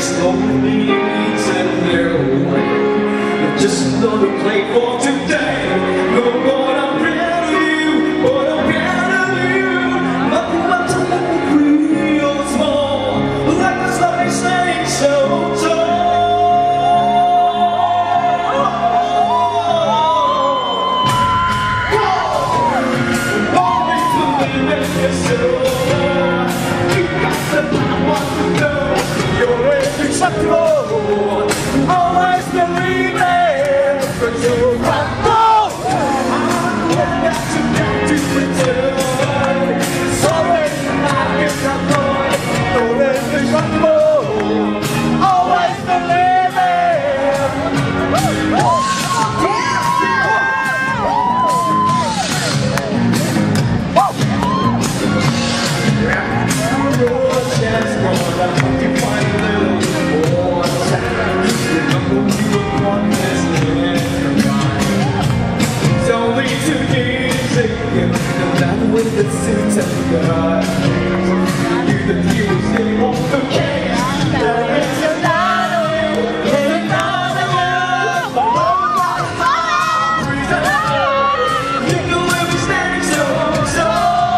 slowly eating their way. Just another play for today. No more I'm proud of you, but I'm proud of you. Nothing but to let me real small, like the slowly saying so tall. Always believe in yourself. You got the power to know you're indestructible. Always believe it, but you can't go. I'm got to return. Sorry, I guess I'm going. You're indestructible. Always believe it. You're just gonna find a little more time. Remember you were one this in your mind. It's only 2 years ago, and that way that suits every guy. You're the fuse in all the chaos. There is a lot of you, there's a lot of you. You can live and stand so.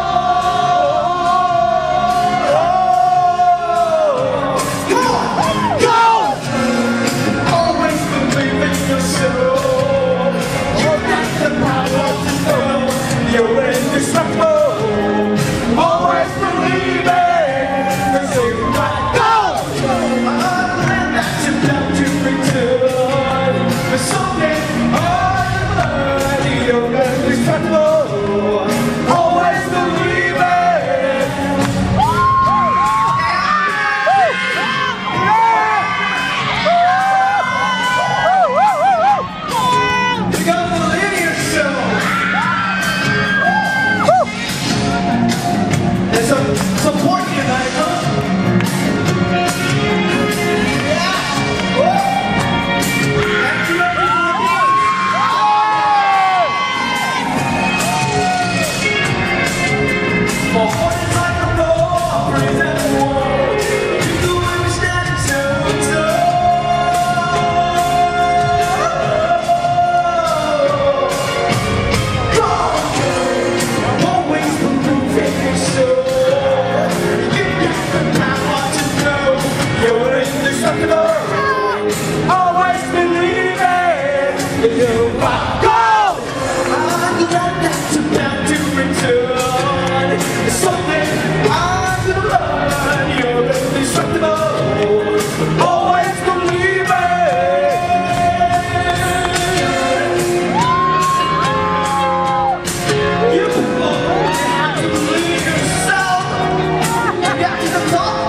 You're indestructible. Always believe it. Cause you might go. And that's enough to return. But someday, you're indestructible. Always believe it. You gotta believe in yourself. Support you tonight, huh? Yeah! Thank you, everybody! For holding like a ball, present the world. You do understand so go! Always believe in yourself. You're indestructible. Always believe it. You might go. I'm glad that's about to return. Something I'm gonna learn. You're indestructible. Always believe it. You have to believe yourself. Get to the top.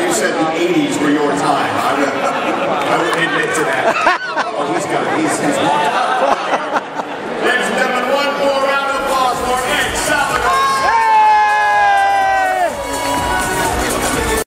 I wouldn't admit to that. Oh, he's got it. He's